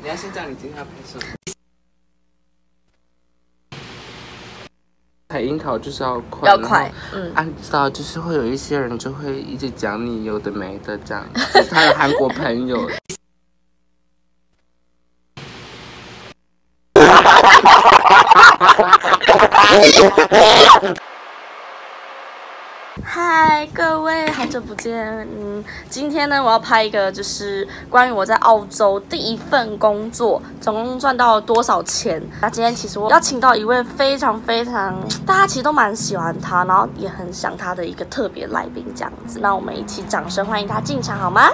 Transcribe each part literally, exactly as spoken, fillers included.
你要先讲你今天要拍什么？采樱桃就是要快， 要快，嗯， 啊，你知道，就是会有一些人就会一直讲你有的没的这样，他的韩国朋友。 嗨，各位，好久不见。嗯，今天呢，我要拍一个就是关于我在澳洲第一份工作，总共赚到了多少钱。那今天其实我邀请到一位非常非常大家其实都蛮喜欢他，然后也很想他的一个特别来宾这样子。那我们一起掌声欢迎他进场好吗？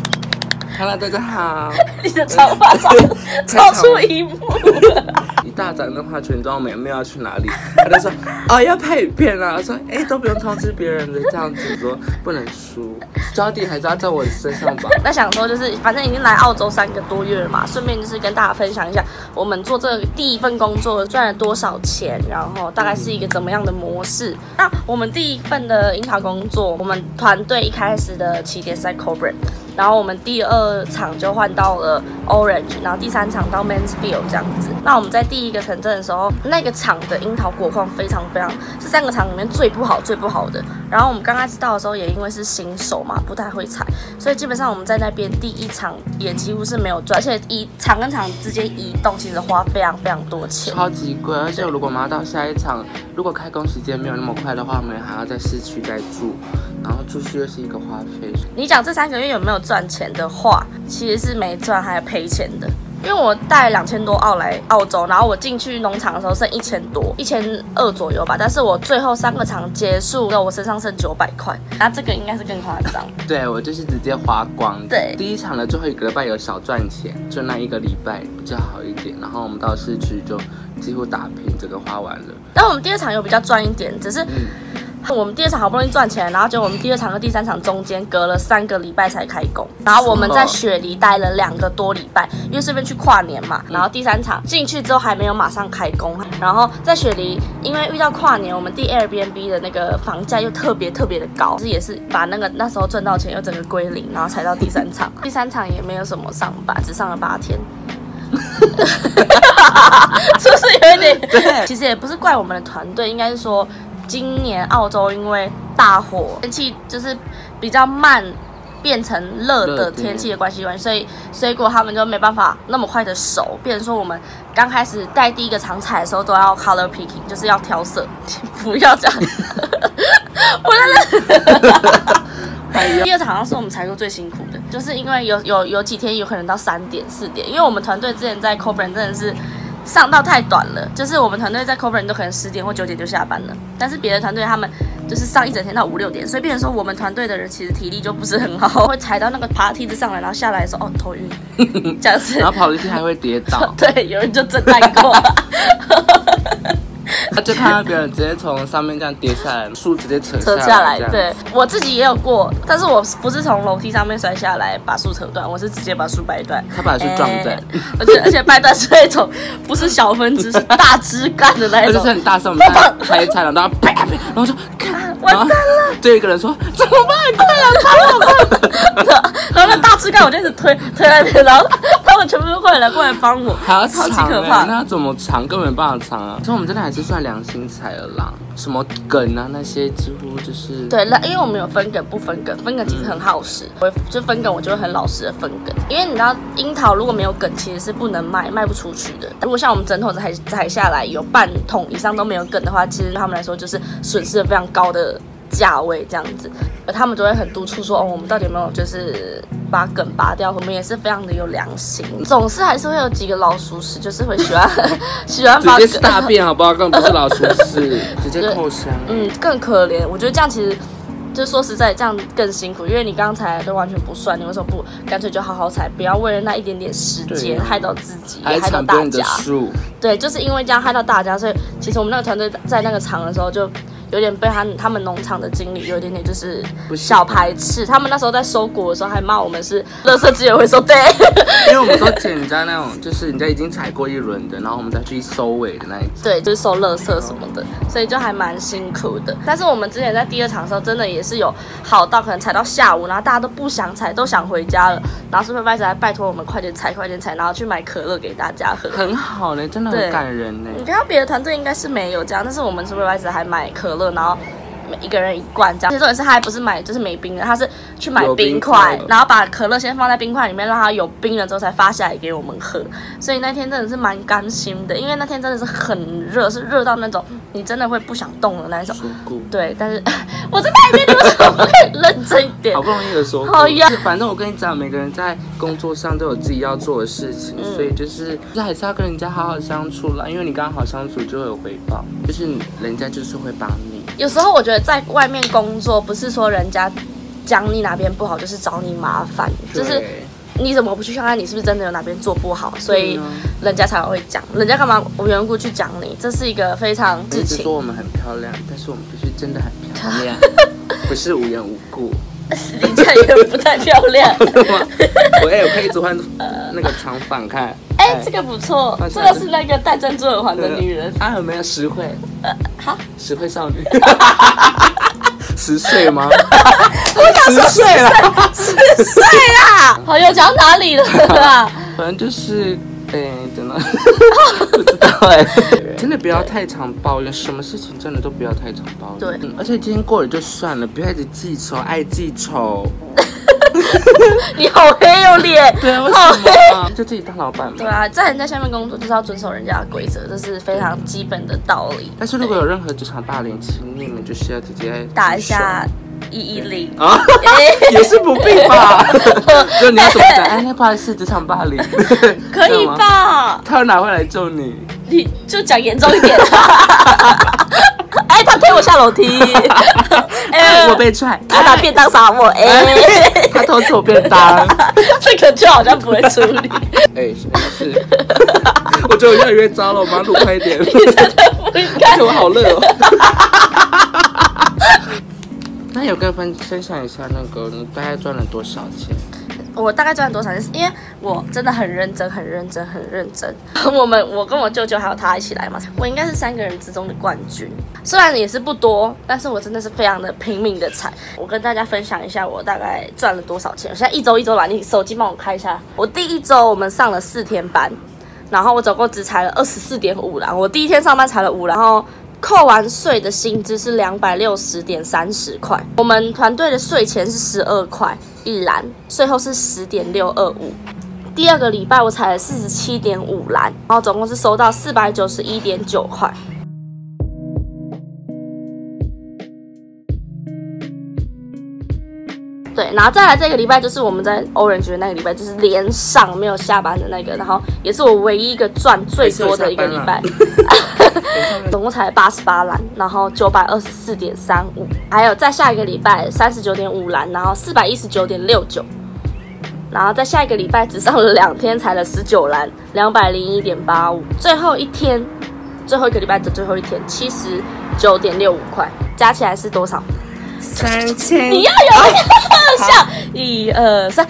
Hello， 大家好。 你的长发超超出荧幕了。 一大早的话，全妆美妹要去哪里？他就说哦要拍影片啊，说哎、欸、都不用通知别人的这样子，说不能输，焦点还是要在我身上吧。 那想说就是反正已经来澳洲三个多月了嘛，顺便就是跟大家分享一下我们做这个第一份工作赚了多少钱，然后大概是一个怎么样的模式。那我们第一份的樱桃工作，我们团队一开始的起点是在 Coburn。 然后我们第二场就换到了 Orange， 然后第三场到 Mansfield 这样子。那我们在第一个城镇的时候，那个场的樱桃果况非常非常是三个场里面最不好、最不好的。然后我们刚开始到的时候，也因为是新手嘛，不太会采，所以基本上我们在那边第一场也几乎是没有赚，而且移场跟场之间移动其实花非常非常多钱， 超级贵。而且如果我们要到下一场，如果开工时间没有那么快的话，我们还要在市区再住，然后住宿又是一个花费。 你讲这三个月有没有赚钱的话，其实是没赚，还赔钱的。因为我带两千多澳来澳洲，然后我进去农场的时候剩一千多，一千二左右吧。但是我最后三个场结束了，我身上剩九百块。那这个应该是更夸张。 对，我就是直接花光。 对， 第一场的最后一个礼拜有小赚钱，就那一个礼拜比较好一点。然后我们到市区就几乎打平，整个花完了。 但我们第二场有比较赚一点，只是。嗯我们第二场好不容易赚钱，然后结果我们第二场和第三场中间隔了三个礼拜才开工，然后我们在雪梨待了两个多礼拜，因为顺便去跨年嘛。然后第三场进去之后还没有马上开工，然后在雪梨因为遇到跨年，我们第 Airbnb 的那个房价又特别特别的高，这也是把那个那时候赚到钱又整个归零，然后才到第三场。第三场也没有什么上班，只上了八天。是不是有一点？对，其实也不是怪我们的团队，应该是说。今年澳洲因为大火，天气就是比较慢变成热的天气的关系，所以水果他们就没办法那么快的熟。变成说我们刚开始带第一个场采的时候都要 color picking， 就是要挑色，不要这样。我在那。第二场好像是我们采购最辛苦的，就是因为有有有几天有可能到三点四点，因为我们团队之前在 Coburn 真的是。上到太短了，就是我们团队在 Coburn 都可能十点或九点就下班了，但是别的团队他们就是上一整天到五六点，所以变成说我们团队的人其实体力就不是很好，会踩到那个爬梯子上来，然后下来的时候哦头晕，这样子， 然后跑楼梯还会跌倒， 对，有人就震带过。 他就看到别人直接从上面这样跌下来，树直接扯下来。 扯下来，对我自己也有过，但是我不是从楼梯上面摔下来把树扯断，我是直接把树掰断。 他把树撞断，欸、 而且而且掰断是那种不是小分支，是大枝干的那一种， 而且是很大声，我们踩一踩，然后啪啪，然后就看， 完蛋了。 就有一个人说怎么办？快来帮我！快来！ 然后那大枝干我就一直推推那边，然后他们全部都过来过来帮我， 还要长、欸， 超级可怕。 那要怎么长？根本没办法长啊！所以我们真的还是算良心采了啦，什么梗啊那些几乎就是对，因为我们有分梗不分梗，分梗其实很耗时，我、嗯、就分梗我就会很老实的分梗，因为你知道樱桃如果没有梗其实是不能卖，卖不出去的。如果像我们整桶采采下来有半桶以上都没有梗的话，其实对他们来说就是损失了非常高的价位这样子，而他们就会很督促说哦，我们到底有没有就是把梗拔掉？我们也是非常的有良心，总是还是会有几个老鼠屎，就是会喜欢喜欢把直接是大便好不好？根本不是老鼠屎，直接扣箱。 嗯，更可怜。我觉得这样其实。就说实在，这样更辛苦，因为你刚才都完全不算，你为什么不干脆就好好采，不要为了那一点点时间害到自己，也害到大家。对，就是因为这样害到大家，所以其实我们那个团队在那个场的时候就有点被他他们农场的经理有一点点就是小排斥。他们那时候在收果的时候还骂我们是垃圾资源回收队， 因为我们都捡人家那种就是人家已经采过一轮的，然后我们再去收尾的那一种。 对，就是收垃圾什么的， 所以就还蛮辛苦的。但是我们之前在第二场的时候，真的也是有好到可能踩到下午，然后大家都不想踩，都想回家了，然后 supervisor 还拜托我们快点踩，快点踩，然后去买可乐给大家喝， 很好呢，真的很感人呢。 你看到别的团队应该是没有这样，但是我们 supervisor 还买可乐，然后一个人一罐这样。其实重点是他还不是买就是没冰的，他是去买冰块，然后把可乐先放在冰块里面，让它有冰了之后才发下来给我们喝。所以那天真的是蛮甘心的，因为那天真的是很热，是热到那种你真的会不想动的那一种。对，但是我在那边，你为什么不可以认真一点？ 好不容易的说， 好呀。 反正我跟你讲，每个人在工作上都有自己要做的事情，嗯、所以就是就是还是要跟人家好好相处啦。因为你刚好相处就会有回报，就是人家就是会帮你。 有时候我觉得在外面工作，不是说人家讲你哪边不好，就是找你麻烦，就是你怎么不去看看你是不是真的有哪边做不好，所以人家才会讲，人家干嘛无缘无故去讲你？这是一个非常事情。 一直说我们很漂亮，但是我们必须真的很漂亮，不是无缘无故。 你这样也不太漂亮。 我哎，我可以一直换那个长发看。 哎，这个不错，这个是那个戴珍珠耳环的女人。 她有没有实惠？ 呃，好， 实惠少女。十岁吗？ 十岁了，十岁啦！好，又讲哪里了啊？ 反正就是，哎、欸，真的不知道哎、欸，真的不要太常抱怨，什么事情真的都不要太常抱怨。 对、 嗯，而且今天过了就算了，不要一直记仇，爱记仇。 你好黑有脸， 对啊，为什么？就自己当老板嘛。 对啊，在人家下面工作就是要遵守人家的规则，这是非常基本的道理。 但是如果有任何职场霸凌，请你们就是要直接打一下一一零啊，也是不必吧？就你要怎么讲？哎，那不好意思，职场霸凌， 可以吧？ 他哪会来救你？ 你就讲严重一点。哎，他推我下楼梯， 哎，我被踹， 他拿便当撒我，哎， 他偷吃我便当， 这个就好像不会处理。 哎，什么事？我觉得我越来越糟了，我马上录快一点。 你真的不应该， 我好热哦。那有跟分分享一下那个你大概赚了多少钱？ 我大概赚了多少钱？因为我真的很认真，很认真，很认真。我们我跟我舅舅还有他一起来嘛，我应该是三个人之中的冠军。虽然也是不多，但是我真的是非常的拼命的踩。我跟大家分享一下我大概赚了多少钱。我现在一周一周来，你手机帮我开一下。我第一周我们上了四天班，然后我总共只踩了二十四点五栏。我第一天上班踩了五栏，然后扣完税的薪资是两百六十点三十块。我们团队的税前是十二块一栏，税后是十点六二五。第二个礼拜我踩了四十七点五栏，然后总共是收到四百九十一点九块。对，然后再来这个礼拜就是我们在 Orange 的那个礼拜，就是连上没有下班的那个，然后也是我唯一一个赚最多的一个礼拜，总共才八十八栏，然后九百二十四点三五，还有再下一个礼拜三十九点五栏，然后四百一十九点六九，然后在下一个礼拜只上了两天，踩了十九栏，两百零一点八五，最后一天，最后一个礼拜的最后一天七十九点六五块，加起来是多少？ 三千， 你要有那个特效，一二三，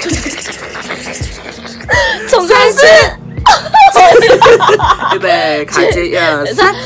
总共是， 预备，卡接一二三，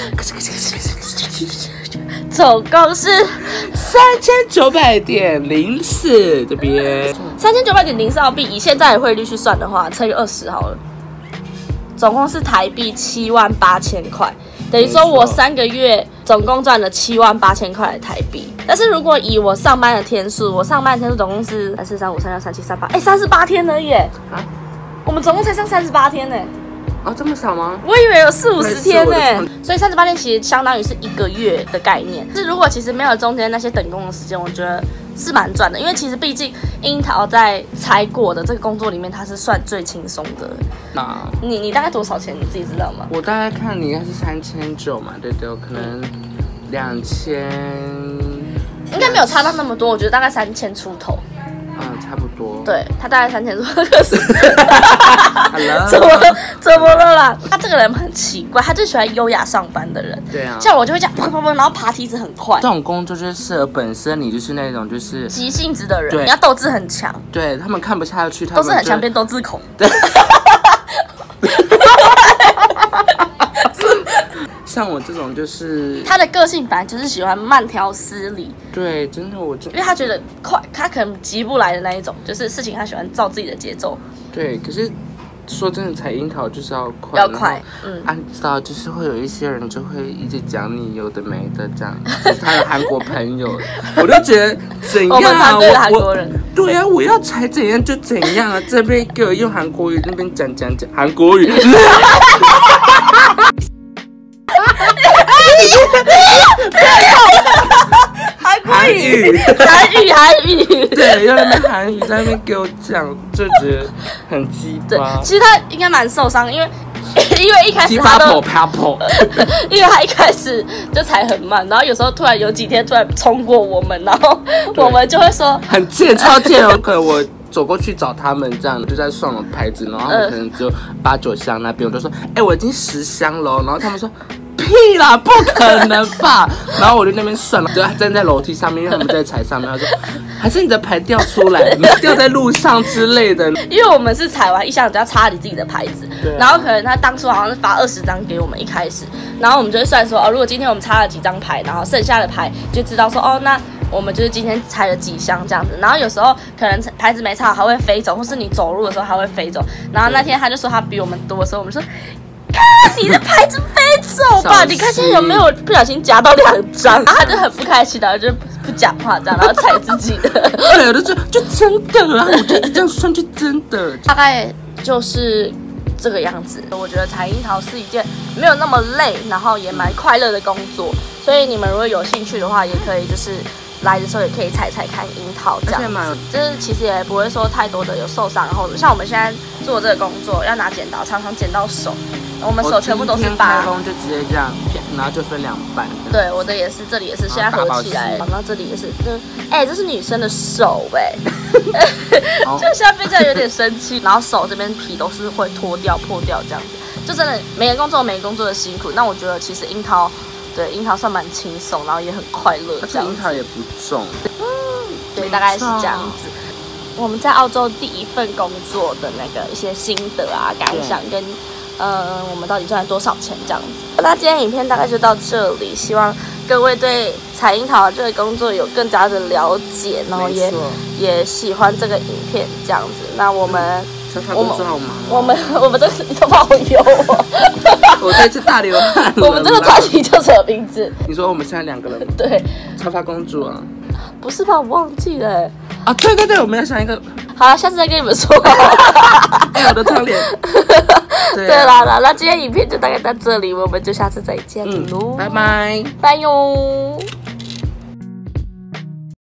总共是三千九百点零四，这边三千九百点零四澳币，以现在的汇率去算的话，乘以二十好了，总共是台币七万八千块。等于说，我三个月总共赚了七万八千块的台币。但是如果以我上班的天数，我上班的天数总共是三四三五三六三七三八，哎，三十八天而已。啊，我们总共才上三十八天呢。 啊，这么少吗？ 我以为有四五十天呢。所以三十八天其实相当于是一个月的概念。是如果其实没有中间那些等工的时间，我觉得是蛮赚的，因为其实毕竟樱桃在采果的这个工作里面，它是算最轻松的。 那你你大概多少钱？你自己知道吗？ 我大概看你应该是三千九嘛，对对，可能两千， 应该没有差到那么多，我觉得大概三千出头。 嗯，差不多。 对，他大概三千多，可是 ，Hello， 怎么怎么了啦？他这个人很奇怪，他就喜欢优雅上班的人。 对啊， 像我就会这样砰砰砰，然后爬梯子很快。 这种工作就是适合本身你就是那种就是急性子的人，你要斗志很强。 对他们看不下去，他们斗志很强变斗志孔。 对。 像我这种就是他的个性本来就是喜欢慢条斯理。 对，真的我就因为他觉得快，他可能急不来的那一种，就是事情他喜欢照自己的节奏。 对，可是说真的，采樱桃就是要快， 要快，嗯， 啊，你知道，就是会有一些人就会一直讲你有的没的这样，就是他的韩国朋友，我就觉得怎样啊？ 我们团队的韩国人， 对啊，我要采怎样就怎样啊，这边给我用韩国语，那边讲讲讲韩国语。韩语， 韩语，韩语， 对，要那边韩语在那边给我讲，就觉得很鸡巴。 其实他应该蛮受伤，因为因为一开始他都，因为他一开始就踩很慢，然后有时候突然有几天突然冲过我们，然后我们就会说很贱，超贱哦！可能我走过去找他们，这样就在算我牌子，然后他们可能只有八九箱那边，我就说，哎、欸，我已经十箱了，然后他们说。屁啦，不可能吧！然后我就那边算了，就站在楼梯上面，因为他们在踩上面。他说：“还是你的牌掉出来，你掉在路上之类的。” 因为我们是踩完一箱，只要插你自己的牌子，啊、然后可能他当初好像是发二十张给我们一开始，然后我们就会算说哦，如果今天我们插了几张牌，然后剩下的牌就知道说哦，那我们就是今天拆了几箱这样子。然后有时候可能牌子没插好还会飞走，或是你走路的时候还会飞走。然后那天他就说他比我们多的时候，我们说。你的牌子飞走吧！你看现在有没有不小心夹到两张？然后他就很不开心，然后就不讲话这样，然后踩自己的。 对，我就说就真的啊，我觉得这样算就真的。 大概就是这个样子。我觉得采樱桃是一件没有那么累，然后也蛮快乐的工作。所以你们如果有兴趣的话，也可以就是来的时候也可以采采看樱桃这样子。就是其实也不会说太多的有受伤，然后像我们现在做这个工作要拿剪刀，常常剪到手。我们手全部都是疤， 开工就直接这样，然后就分两半。 对，我的也是，这里也是，现在合起来，然后这里也是，就哎、欸，这是女生的手哎、欸，就现在变这样有点生气，然后手这边皮都是会脱掉、破掉这样子，就真的每个工作每个工作的辛苦。那我觉得其实樱桃，对樱桃算蛮轻松，然后也很快乐， 而且樱桃也不重， 嗯，对，大概是这样子。我们在澳洲第一份工作的那个一些心得啊、感想跟。呃，我们到底赚了多少钱这样子？那今天影片大概就到这里，希望各位对采樱桃这个工作有更加的了解，然后也也喜欢这个影片这样子。那我们， 我们好忙、 哦，我们我们这个头发好油哦， 我这次大流汗。 我们这个专辑叫什么名字？ 你说我们现在两个人？ 对， 超发公主啊？ 不是吧？我忘记了、欸。 啊，对对对，我们要想一个。 好了，下次再跟你们说。 哎，我的窗帘。 对啦啦，那今天影片就大概到这里，我们就下次再见喽、 嗯，拜拜， 拜哟。